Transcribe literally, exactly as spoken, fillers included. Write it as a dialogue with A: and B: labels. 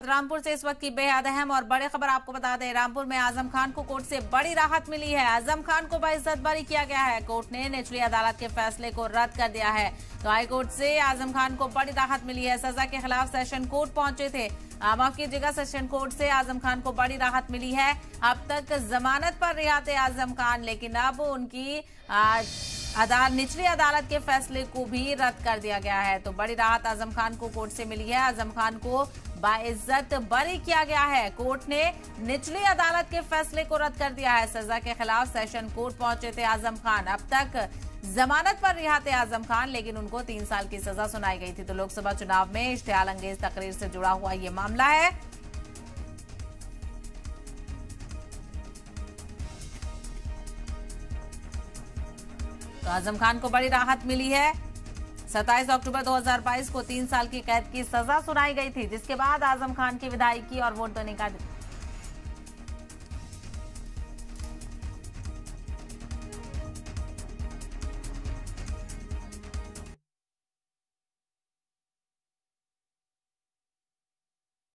A: रामपुर से इस वक्त की बेहद अहम और बड़ी खबर आपको बता दें। रामपुर में आजम खान को कोर्ट से बड़ी राहत मिली है। आजम खान को बाइज्जत बरी किया गया है। कोर्ट ने निचली अदालत के फैसले को रद्द कर दिया है। तो हाई कोर्ट से आजम खान को बड़ी राहत मिली है। सजा के खिलाफ सेशन कोर्ट पहुंचे थे। माफ कीजिएगा, सेशन कोर्ट से आजम खान को बड़ी राहत मिली है। अब तक जमानत पर रिहा थे आजम खान, लेकिन अब उनकी अदालत निचली अदालत के फैसले को भी रद्द कर दिया गया है। तो बड़ी राहत आजम खान को कोर्ट से मिली है। आजम खान को बाइज्जत बरी किया गया है। कोर्ट ने निचली अदालत के फैसले को रद्द कर दिया है। सजा के खिलाफ सेशन कोर्ट पहुंचे थे आजम खान। अब तक जमानत पर रिहा थे आजम खान, लेकिन उनको तीन साल की सजा सुनाई गई थी। तो लोकसभा चुनाव में इश्तिहाल अंगेज तकरीर से जुड़ा हुआ ये मामला है। तो आजम खान को बड़ी राहत मिली है। सत्ताईस अक्टूबर दो हज़ार बाईस को तीन साल की कैद की सजा सुनाई गई थी, जिसके बाद आजम खान की विधायकी और वोट देने का